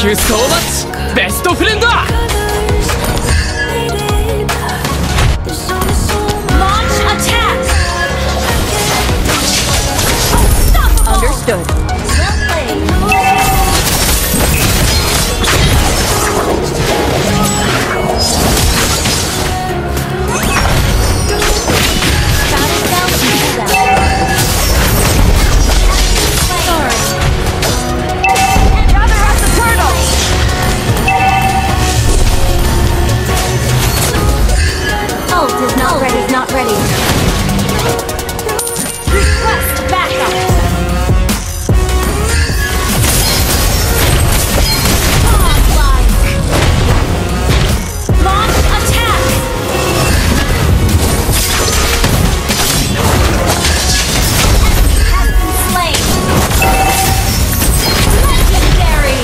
you so much, best friend! Launch attack! Unstoppable! Understood. Well played. Not ready. Request backup. Online. Launch attack. Has been slain. Legendary.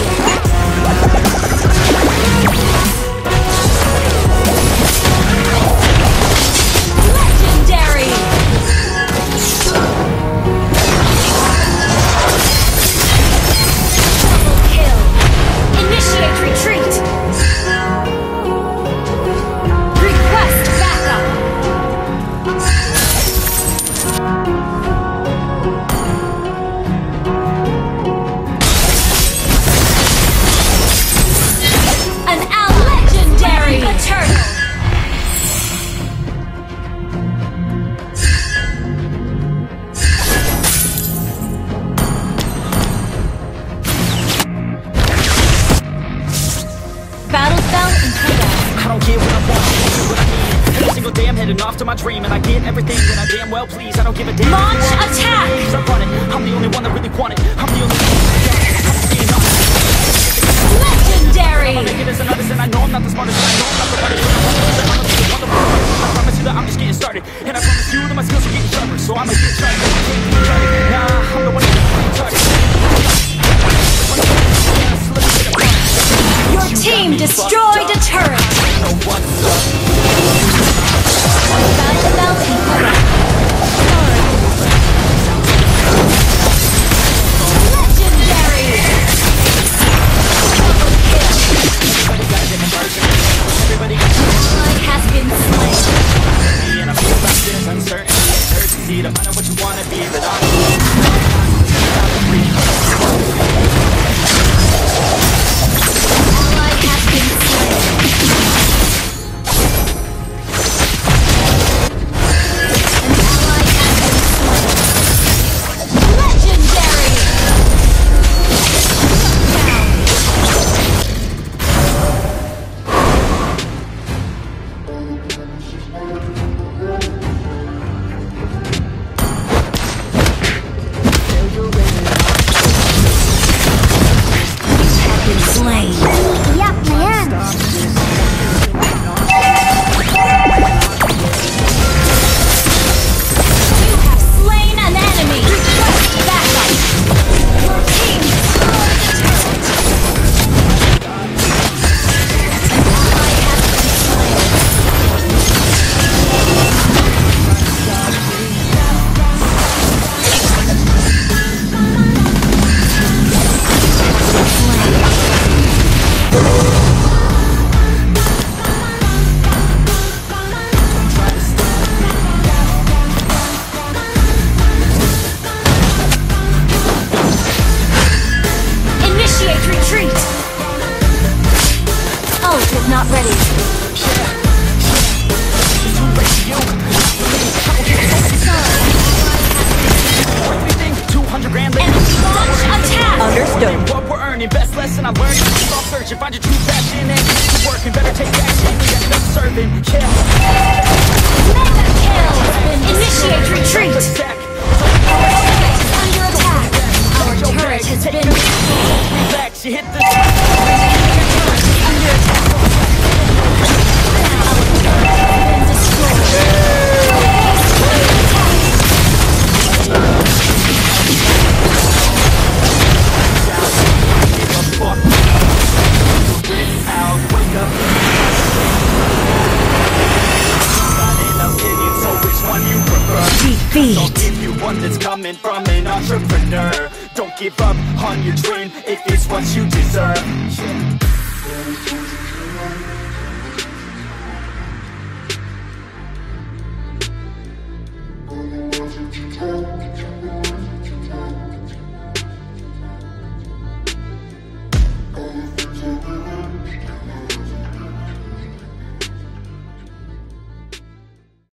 Legendary! Double kill! Initiate retreat! Request backup! An legendary! Eternal! Battle spell and playback. I don't get what I want, I do what I need. Every single day I'm heading off to my dream, and I get everything that I damn well please. I don't give a damn. Launch attack! I run it. I'm the only one that really want it. I'm the only one that Legendary! I'm making this an artist, and I know I'm not the smartest, but I know I'm not the hardest, but I'm the wonderful. I promise you that I'm just getting started, and I promise you that my skills are getting sharper, so I'ma get started. Nah, I'm the one that's getting started. Your team destroyed a turret! Battle spell and playback. Legendary! Ally has been slain. And I feel like this uncertain urgency to find out what you wanna be, but I'm Ally has been slain. An ally has been slain. Legendary! Slain. Yeah, man. You have slain an enemy. Request backup. Your team destroyed the turret. An ally has been slain. Initiate retreat. Ult is not ready. everything. 200 grand later. Enemy launch attack. Understood. What we're earning, best lesson I learned. Stop searching, find your true passion and keep working. Better take action. We ended up serving. Yeah. Mega kill. Initiate retreat. Attack. Our turret is under attack. Our turret has been Relax, you hit the under attack. Our turret has been destroyed. Defeat. I'll give you one that's coming from an entrepreneur. Don't give up on your dream, it is what you deserve.